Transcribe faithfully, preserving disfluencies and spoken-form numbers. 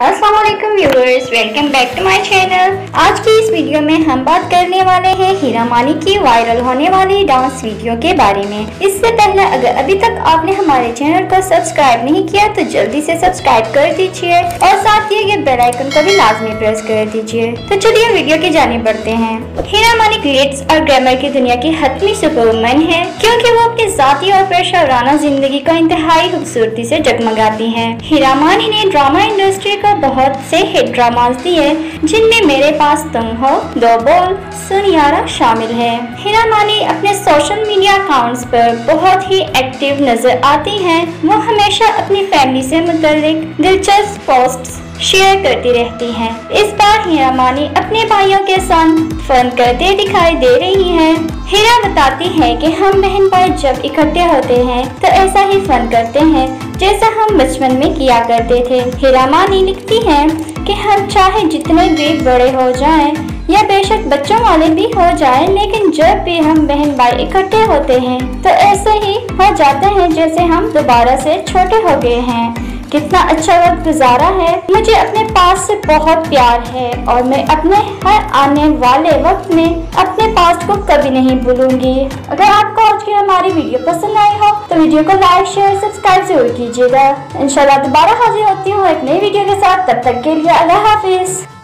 अस्सलाम वालेकुम viewers, welcome back to my channel. आज की इस वीडियो में हम बात करने वाले हैं हीरा मानी की वायरल होने वाली डांस वीडियो के बारे में। इससे पहले अगर अभी तक आपने हमारे चैनल को सब्सक्राइब नहीं किया तो जल्दी से सब्सक्राइब कर दीजिए और साथ ही ये बेल आइकन को भी लाजमी प्रेस कर दीजिए। तो चलिए वीडियो की जानिब बढ़ते हैं। हीरा मानी ग्लिट्स और ग्लैमर की दुनिया की हतमी सुपरवुमन है, क्योंकि वो अपनी जाती और पेशेवराना जिंदगी को इंतहाई खूबसूरती से जगमगाती है। हीरा मानी ने ड्रामा इंडस्ट्री को बहुत से हिट ड्रामास दिए, जिनमें मेरे पास तुम हो, दो बोल, सुनियारा शामिल है। हीरा मानी अपने सोशल मीडिया अकाउंट्स पर बहुत ही एक्टिव नजर आती हैं। वो हमेशा अपनी फैमिली से मुतल्लिक दिलचस्प पोस्ट्स शेयर करती रहती हैं। इस बार हीरा मानी अपने भाइयों के साथ फन करते दिखाई दे रही हैं। हीरा बताती है कि हम बहन भाई जब इकट्ठे होते हैं तो ऐसा ही फन करते हैं जैसा हम बचपन में किया करते थे। हीरा मानी लिखती हैं कि हम चाहे जितने भी बड़े हो जाएं या बेशक बच्चों वाले भी हो जाएं, लेकिन जब भी हम बहन भाई इकट्ठे होते हैं तो ऐसे ही हो जाते हैं जैसे हम दोबारा से छोटे हो गए हैं। कितना अच्छा वक्त गुजारा है। मुझे अपने पास से बहुत प्यार है और मैं अपने हर आने वाले वक्त में अपने पास्ट को कभी नहीं भूलूंगी। अगर आपको आज की हमारी वीडियो पसंद आई हो तो वीडियो को लाइक शेयर सब्सक्राइब जरूर कीजिएगा। इंशाल्लाह दोबारा हाजिर होती हूँ एक नई वीडियो के साथ। तब तक के लिए अल्लाह हाफिज।